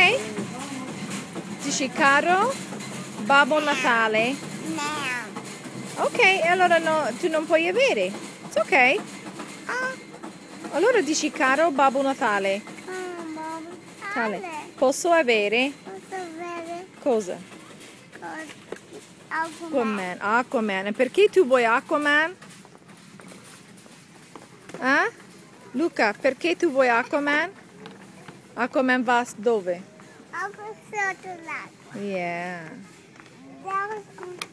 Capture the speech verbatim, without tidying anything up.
Dici caro Babbo Natale? No. Ok, allora no, tu non puoi avere. It's ok. Allora dici caro Babbo Natale. Oh, Babbo Natale. Natale. Posso avere? Posso avere Cosa? Aquaman. Aquaman. Aquaman. E perché tu vuoi Aquaman? Eh? Luca, perché tu vuoi Aquaman? Aquaman va dove? Aqua sotto l'acqua. Yeah. That was